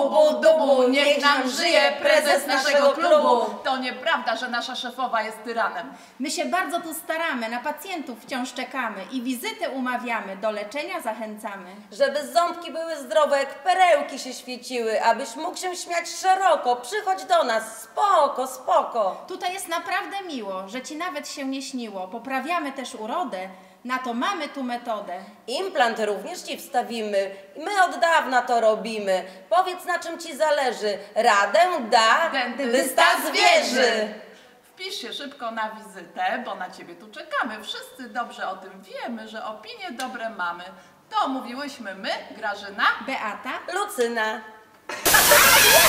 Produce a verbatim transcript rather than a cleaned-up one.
Ubu dubu, niech nam żyje prezes naszego klubu. To nieprawda, że nasza szefowa jest tyranem. My się bardzo tu staramy, na pacjentów wciąż czekamy i wizyty umawiamy, do leczenia zachęcamy. Żeby ząbki były zdrowe, jak perełki się świeciły, abyś mógł się śmiać szeroko, przychodź do nas, spoko, spoko. Tutaj jest naprawdę miło, że ci nawet się nie śniło, poprawiamy też urodę, na to mamy tu metodę. Implant również ci wstawimy, my od dawna to robimy. Powiedz, na czym ci zależy, radę da dentysta zwierzy. Wpisz się szybko na wizytę, bo na ciebie tu czekamy. Wszyscy dobrze o tym wiemy, że opinie dobre mamy. To mówiłyśmy my, Grażyna, Beata. Lucyna.